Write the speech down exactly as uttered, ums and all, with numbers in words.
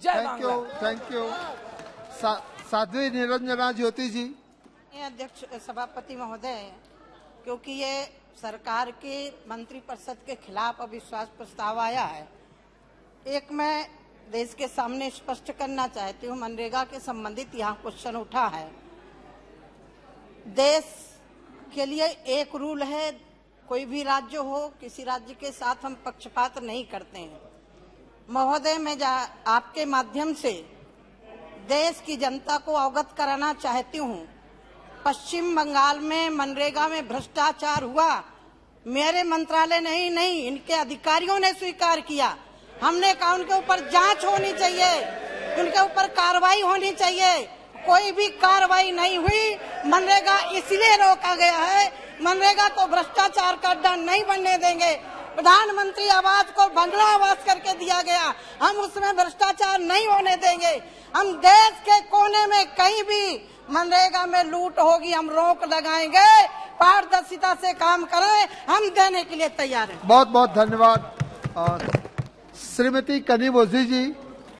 जय thank you thank you Sadhvi Niranjana Jyoti ji. अध्यक्ष सभापति महोदय, क्योंकि ये सरकार के मंत्रिपरिषद के खिलाफ अविश्वास प्रस्ताव आया है, एक मैं देश के सामने स्पष्ट करना चाहती हूँ। मनरेगा के संबंधित यहाँ क्वेश्चन उठा है। देश के लिए एक रूल है, कोई भी राज्य हो, किसी राज्य के साथ हम पक्षपात नहीं करते हैं। महोदय, मैं आपके माध्यम से देश की जनता को अवगत कराना चाहती हूँ। पश्चिम बंगाल में मनरेगा में भ्रष्टाचार हुआ, मेरे मंत्रालय नहीं नहीं इनके अधिकारियों ने स्वीकार किया। हमने कहा उनके ऊपर जांच होनी चाहिए, उनके ऊपर कार्रवाई होनी चाहिए। कोई भी कार्रवाई नहीं हुई। मनरेगा इसलिए रोका गया है, मनरेगा को भ्रष्टाचार का अड्डा नहीं बनने देंगे। प्रधानमंत्री आवास को बंगला आवास करके दिया गया, हम उसमें भ्रष्टाचार नहीं होने देंगे। हम देश के कोने में कहीं भी मनरेगा में लूट होगी, हम रोक लगाएंगे। पारदर्शिता से काम करें, हम देने के लिए तैयार हैं। बहुत बहुत धन्यवाद। श्रीमती कनीमोजी जी।